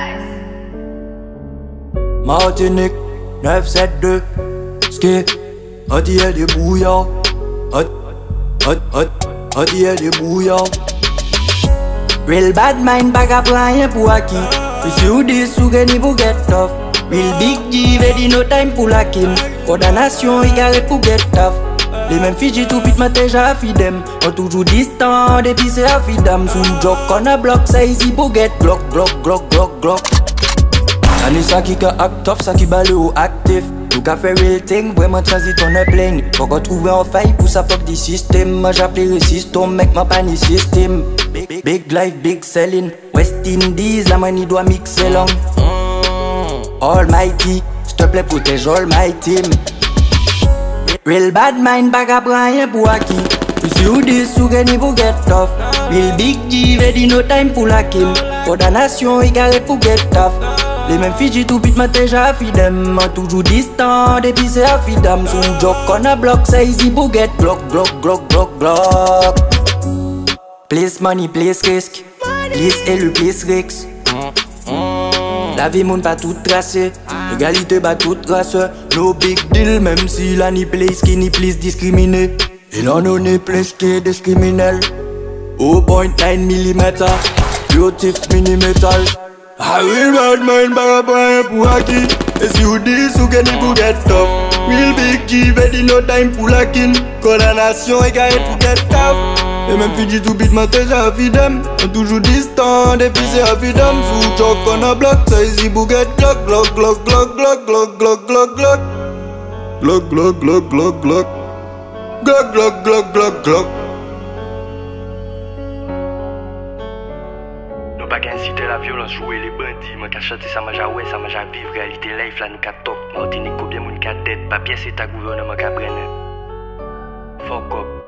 Martinique, 972, ski, hot y'a des brouillards, hot y'a des brouillards. Real bad mind bag a plan pour acquis. If you this you get pour get tough. Real big G ready no time pour la kin. Condamnation égaré pour get tough. Les mêmes Fiji tout pit matin j'ai fi dem. On toujours distant depuis c'est a fi dam. Sous joke on a block ça easy pour get glock. Ani ça qui ka act tough, ça qui balle ou actif. Nous ka fait real thing, vraiment transit on a plane. Faut qu'on trouve un faille pour ça fuck the system. Moi j'appelle system, mec ma pani system. Big life, big selling. West Indies, la money doit mixer long. Almighty, s'il te plaît protège all my team. Real bad mind, bag a rien pour acquis. Si you this, you get pour get tough. Real big G, ready no time pour la kill. Condamnation égaré pour get tough. Les mêmes Fiji tout pit matin j'ai fi dem. Toujours distant depuis c'est a fi dam. Sous joke on a block ça easy pour get glock. Place money, place risque. Place élu, place risk. La vie moun pas tout tracé. Égalité bat toute race. No big deal même si la ni place qui ni place discriminé. Il en a ni place qui est discriminel. 0.9 mm. Furtif mini metal. I will bad mind bag a pour acquis. Et si you dis ou get pour get tough. Real big G ready no time pour la kin. Condamnation égarée pour get tough. Et même Fiji tout bit matin j'ai fi dem. On toujours distant depuis c'est a fi dem. Sous joke on a block ça easy pour get glock. Nous pas qu'à inciter la violence, jouer les bandits. Moi qu'à chanter ça m'a ouais, ça m'a vivre réalité life là nous qu'à top. Martinique combien moun qu'à tête, pas pièce c'est ta gouvernement qu'à prenne. Fuck up.